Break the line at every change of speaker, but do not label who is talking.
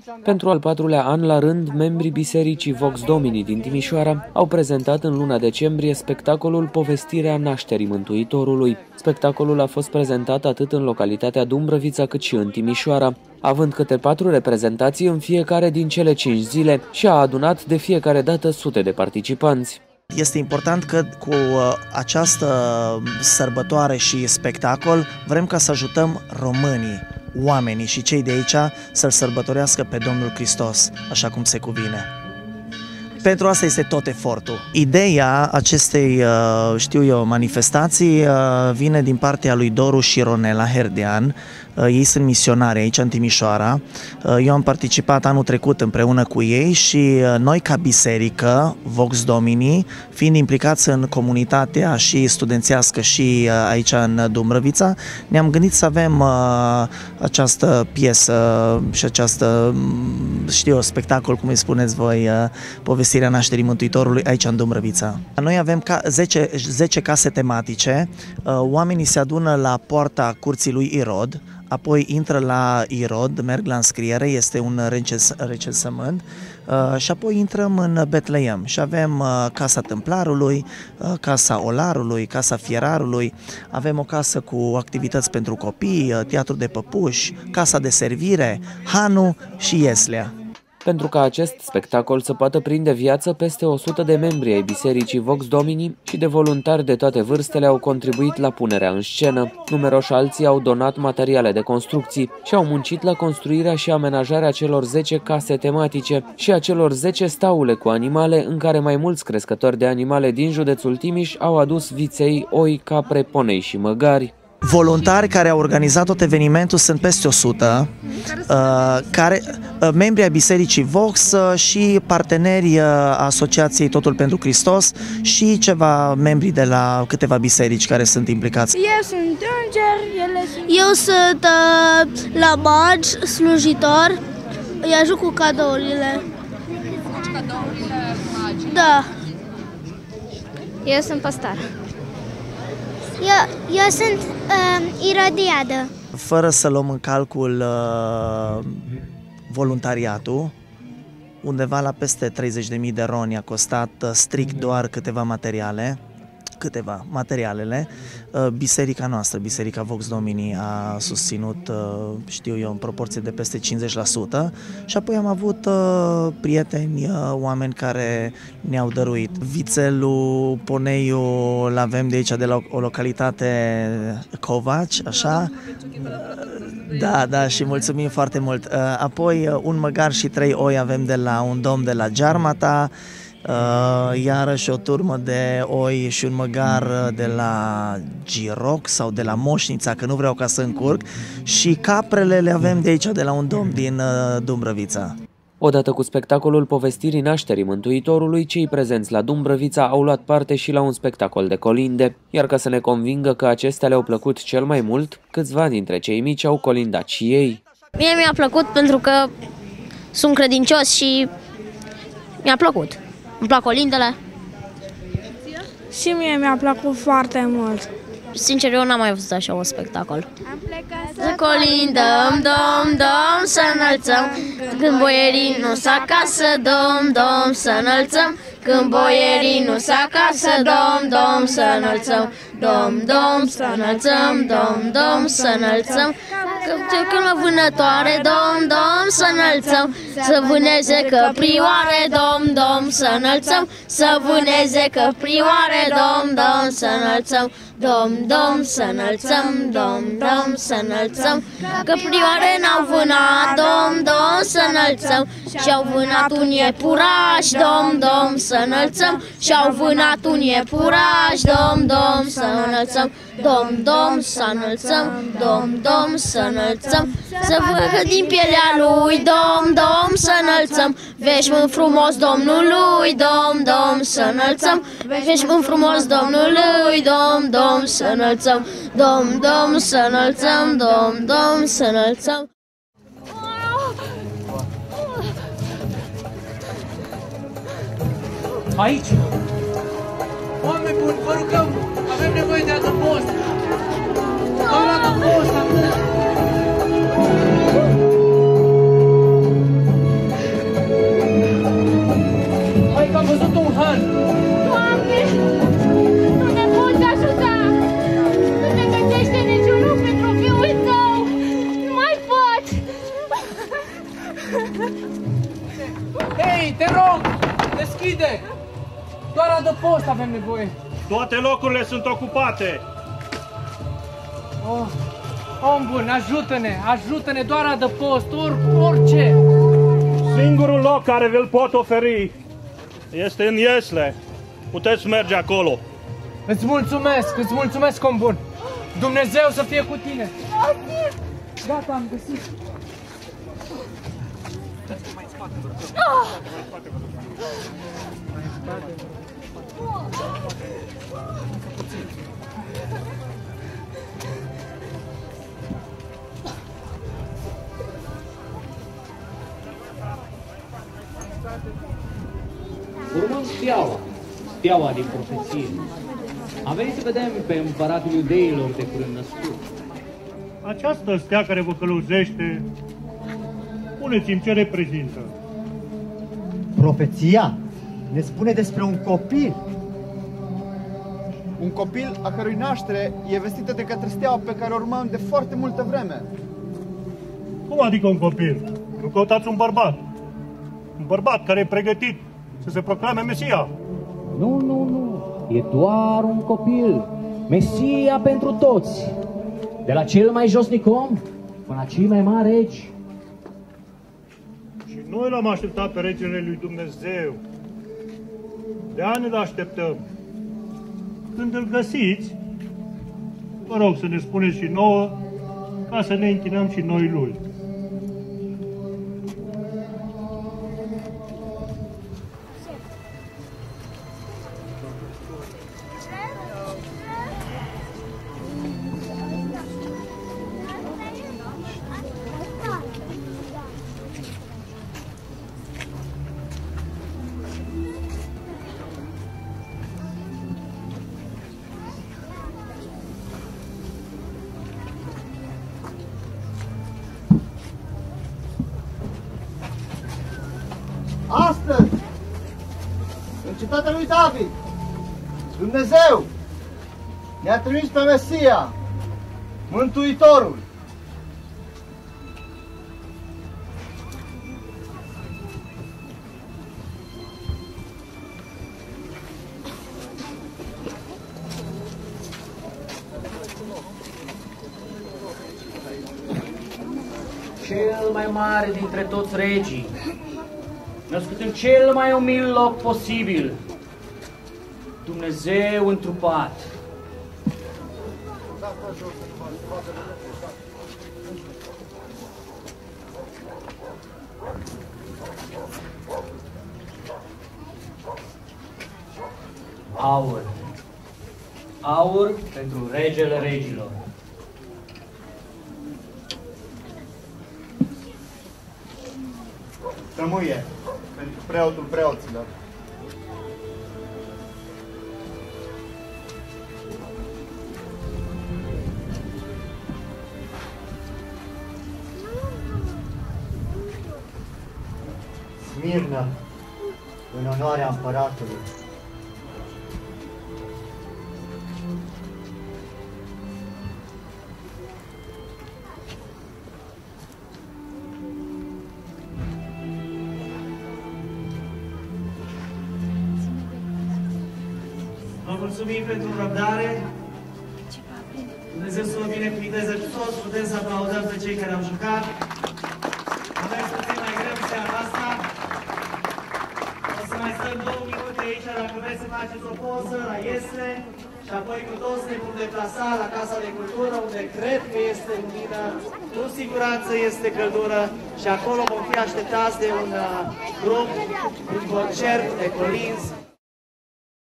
Pentru al patrulea an la rând, membrii Bisericii Vox Domini din Timișoara au prezentat în luna decembrie spectacolul Povestirea nașterii Mântuitorului. Spectacolul a fost prezentat atât în localitatea Dumbrăvița cât și în Timișoara, având câte 4 reprezentații în fiecare din cele 5 zile și a adunat de fiecare dată sute de participanți.
Este important că cu această sărbătoare și spectacol vrem ca să ajutăm românii, oamenii și cei de aici să-L sărbătorească pe Domnul Hristos, așa cum se cuvine. Pentru asta este tot efortul. Ideea acestei, manifestații vine din partea lui Doru și Ronela Herdean. Ei sunt misionari aici în Timișoara. Eu am participat anul trecut împreună cu ei și noi ca biserică, Vox Domini, fiind implicați în comunitatea și studențească și aici în Dumbrăvița, ne-am gândit să avem această piesă și această, spectacol, cum îi spuneți voi, Povestirea nașterii Mântuitorului aici în Dumbrăvița. Noi avem 10 case tematice, oamenii se adună la poarta curții lui Irod, apoi intră la Irod, merg la înscriere, este un recensământ și apoi intrăm în Betleem și avem Casa Tâmplarului, Casa Olarului, Casa Fierarului, avem o casă cu activități pentru copii, teatru de păpuși, casa de servire, Hanu și Ieslea.
Pentru ca acest spectacol să poată prinde viață, peste 100 de membri ai Bisericii Vox Domini și de voluntari de toate vârstele au contribuit la punerea în scenă. Numeroși alții au donat materiale de construcții și au muncit la construirea și amenajarea celor 10 case tematice și a celor 10 staule cu animale, în care mai mulți crescători de animale din județul Timiș au adus viței, oi, capre, ponei și măgari.
Voluntari care au organizat tot evenimentul sunt peste 100, membri ai Bisericii Vox și parteneri Asociației Totul pentru Hristos și membri de la câteva biserici care sunt implicați.
Eu sunt înger, eu sunt la magi, slujitor, îi ajut cu cadourile. Da.
Eu sunt păstar.
Eu sunt Irodiadă.
Fără să luăm în calcul voluntariatul, undeva la peste 30.000 de roni a costat strict doar materialele. Biserica noastră, Biserica Vox Domini, a susținut, în proporție de peste 50% și apoi am avut prieteni, oameni care ne-au dăruit. Vițelul, poneiul, l-avem de aici, de la o localitate Covaci, așa? Da, și mulțumim foarte mult. Apoi un măgar și 3 oi avem de la un domn de la Gearmata, iarăși o turmă de oi și un măgar de la Giroc sau de la Moșnița, că nu vreau ca să încurc, și caprele le avem de aici, de la un domn din Dumbrăvița.
Odată cu spectacolul Povestirii nașterii Mântuitorului, cei prezenți la Dumbrăvița au luat parte și la un spectacol de colinde, iar ca să ne convingă că acestea le-au plăcut cel mai mult, câțiva dintre cei mici au colindat și ei.
Mie mi-a plăcut pentru că sunt credincios și mi-a plăcut. Îmi plac colindele.
Și mie mi-a plăcut foarte mult.
Sincer, eu n-am mai văzut așa un spectacol. Am plecat să colindăm, dom, să înălțăm. Când boierii nu s acasă, dom, să înălțăm. Când boierii nu s acasă, dom, să înălțăm. Dom, să înălțăm, dom, să înălțăm. Când la vânătoare, dom, să înălțăm. Să vâneze căprioare, dom, să înălțăm. Să vâneze căprioare, dom, să înălțăm. Dom, să înălțăm, dom, să înălțăm. Căprioare n-au vânat, dom, să înălțăm. Și-au vânat un iepuraș, dom, să înălțăm. Și-au vânat un iepuraș, dom, să înălțăm. Dom, să înălțăm, dom, să înălțăm. Să vădă din pielea lui, dom, să înălțăm. Veșmânt frumos Domnului, dom, să înălțăm. Veșmânt frumos Domnului, dom, să înălțăm. Dom, să înălțăm, dom, să înălțăm.
Aici? Oameni buni, vă rugăm, avem nevoie de adăpost. Doar adăpost acum. nevoie.
Toate locurile sunt ocupate.
Oh, om bun, ajută-ne, doar adăpost, orice.
Singurul loc care vi-l pot oferi este în Iesle. Puteți merge acolo.
Îți mulțumesc, om bun. Dumnezeu să fie cu tine. Gata, am găsit.
Urmând steaua din profeție, am venit să vedem pe împăratul iudeilor de curând născut.
Această stea care vă călăuzește, spuneți-mi ce reprezintă.
Profeția ne spune despre un copil.
Un copil a cărui naștere e vestită de către steaua pe care o urmăm de foarte multă vreme.
Cum adică un copil? Nu căutați un bărbat. Un bărbat care e pregătit să se proclame Mesia.
Nu. E doar un copil. Mesia pentru toți. De la cel mai josnic om până la cei mai mari regi.
Și noi l-am așteptat pe regele lui Dumnezeu. De ani îl așteptăm. Când îl găsiți, vă rog să ne spuneți și nouă, ca să ne închinăm și noi lui.
Astăzi, în cetatea lui David, Dumnezeu ne-a trimis pe Mesia, Mântuitorul.
Cel mai mare dintre toți regii, născut în cel mai umil loc posibil, Dumnezeu întrupat. Aur. Aur pentru regele regilor.
Tămâie pentru preotul preoților.
Smirnă, în onoarea împăratului.
Vă mulțumim pentru răbdare. Dumnezeu să vă binecuvinteze cu toți. Putem să aplaudăm pe cei care au jucat. Avem puțin mai greu seara asta. O să mai stăm 2 minute aici dacă vreți să faceți o poză la Iesle. Și apoi cu toți ne vom deplasa la Casa de Cultură, unde cred că este lumină, cu siguranță este căldură. Și acolo vom fi așteptați de un grup, un concert de colinzi.